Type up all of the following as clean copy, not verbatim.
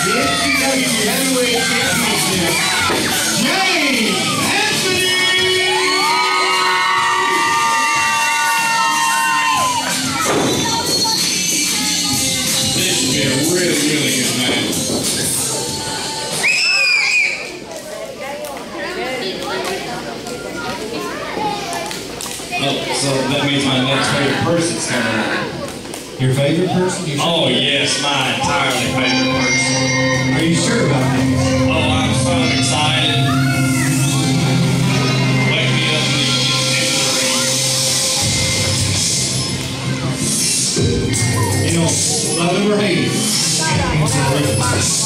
Heavyweight Championship, James Anthony! This should be a really, really good match. Oh, so that means my next favorite person's coming up. Your favorite person? Oh yes, my entirely favorite person. Are you sure about that? Oh, I'm so excited. Wake me up when you get into the ring. You know, love him or hate him, he's a difference.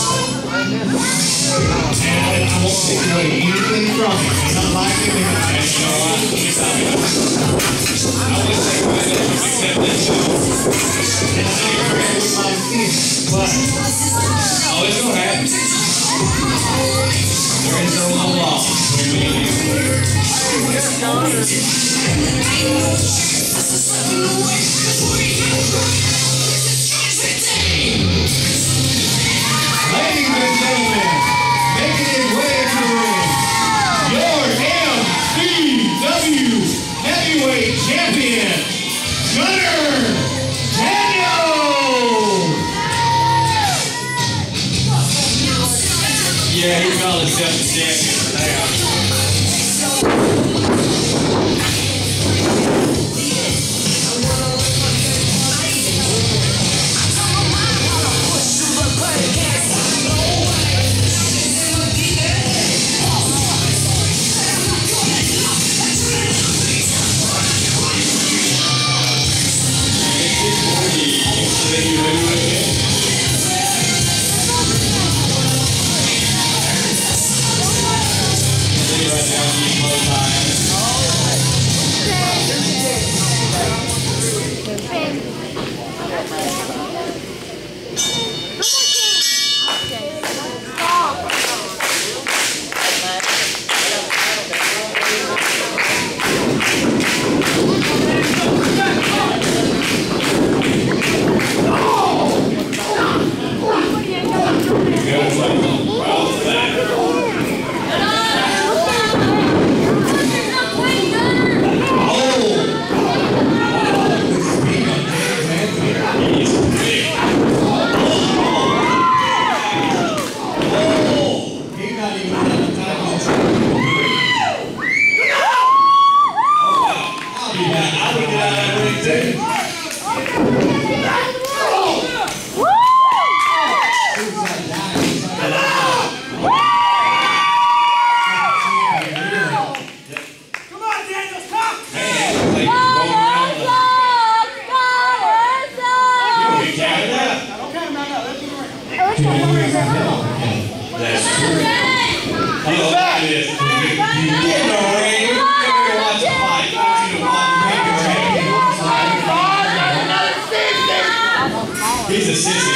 And I won't take away anything from him. He's not like him. And you know what? I would take away that except that too. But, oh, it's gonna happen. There is no law between me and you. Ladies and gentlemen, making his way to the ring, your MCW Heavyweight Champion, Gunner! Yeah, he called himself the champion for now. He's a sissy.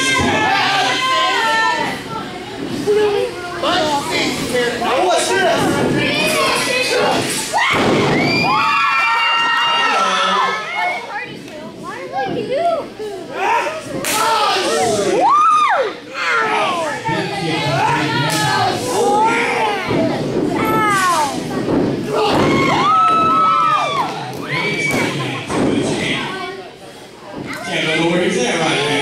What's this? Can't go where he's at right now.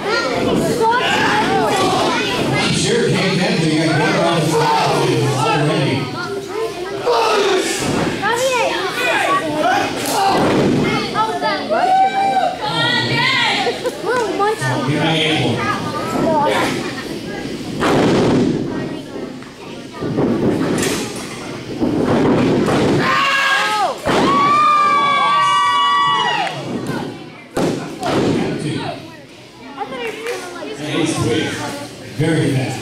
I'm sure King Henry got to go around the side already. Give me my ankle. He's quick. Very fast.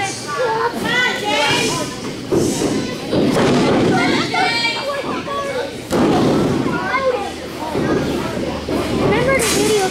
Remember the video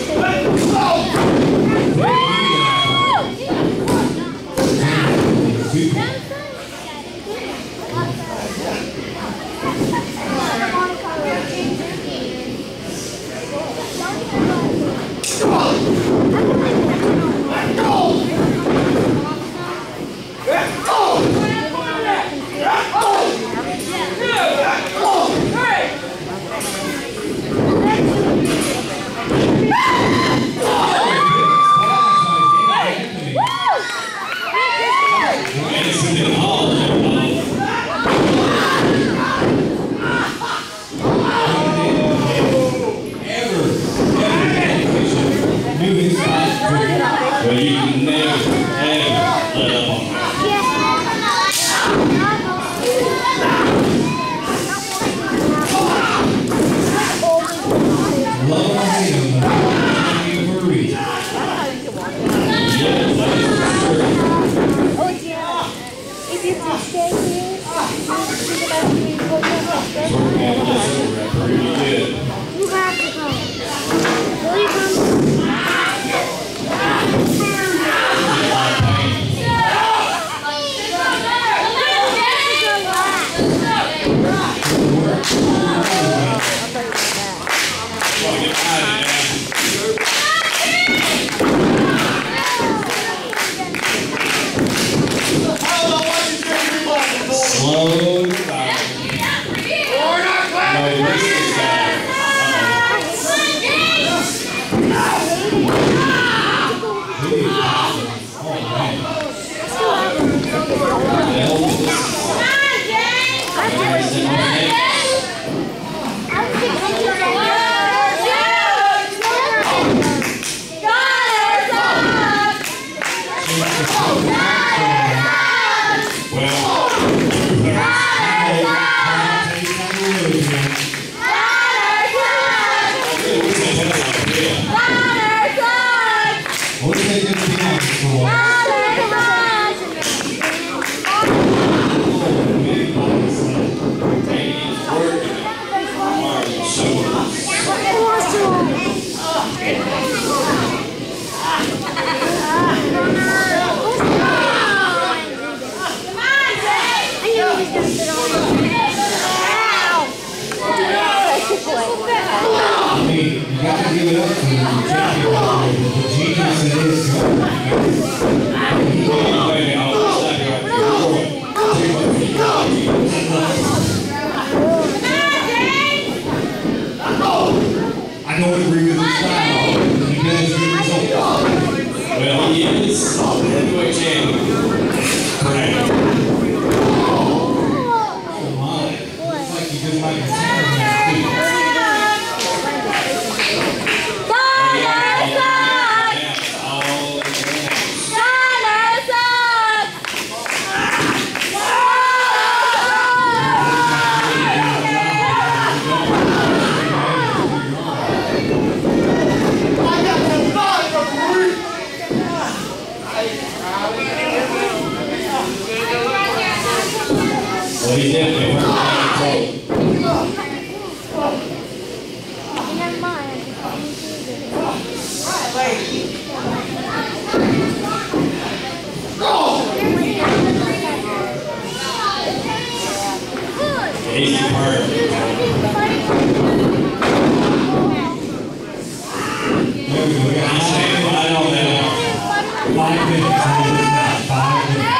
So he definitely worked out Never mind. Easy part. There we go. We got right on that. 5 minutes. 5 minutes.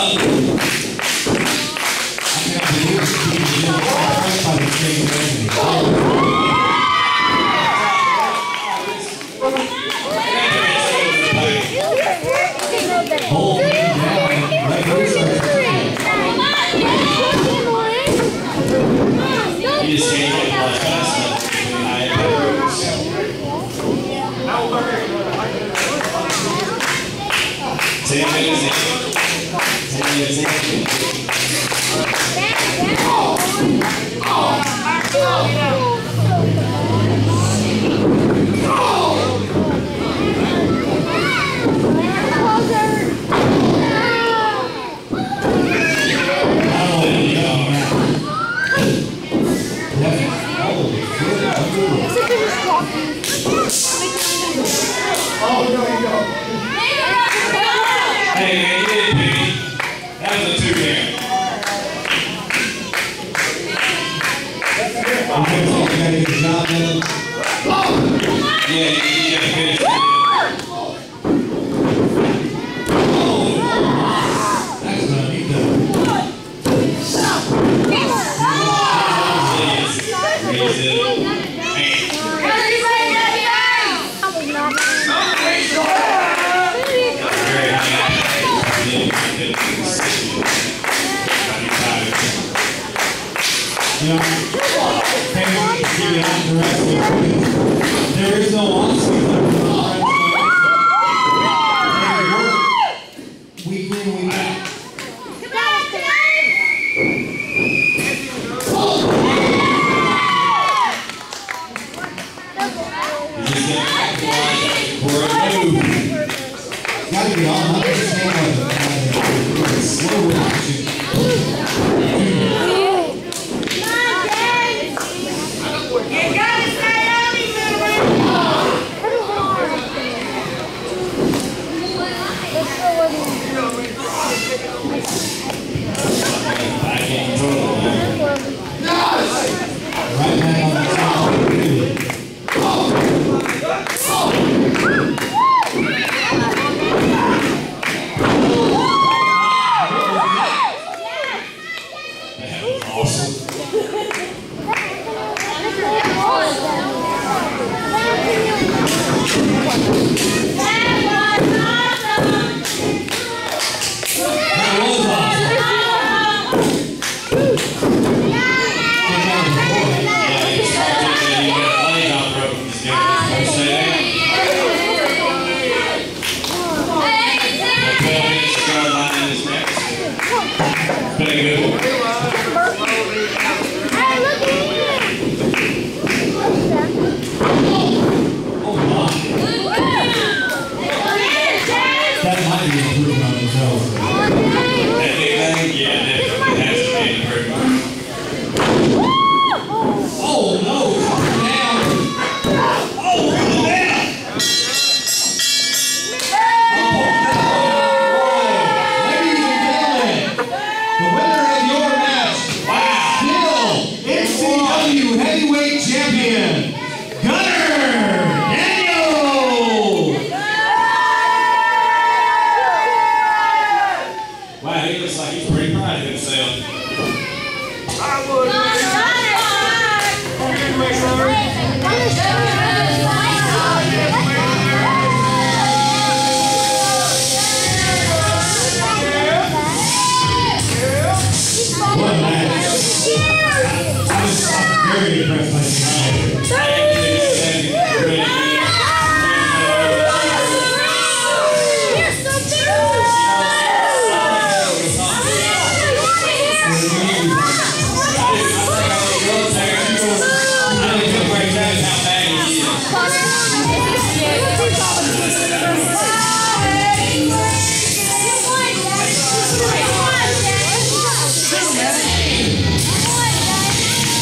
Oh, just can't get much faster. I have rules. 10 minutes in. 10 minutes in. Hey man, you didn't pick it. That was a 2 game. Okay, so you gotta get the job done. Yeah, you gotta finish it. That's what I need to. You know, hey, give it out the rest of it. There is no honesty left. Week in, week out. Gotta be all up. Slow reaction.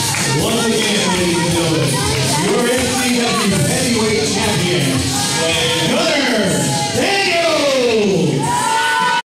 Once again, ladies and gentlemen, your NCW Heavyweight Champion.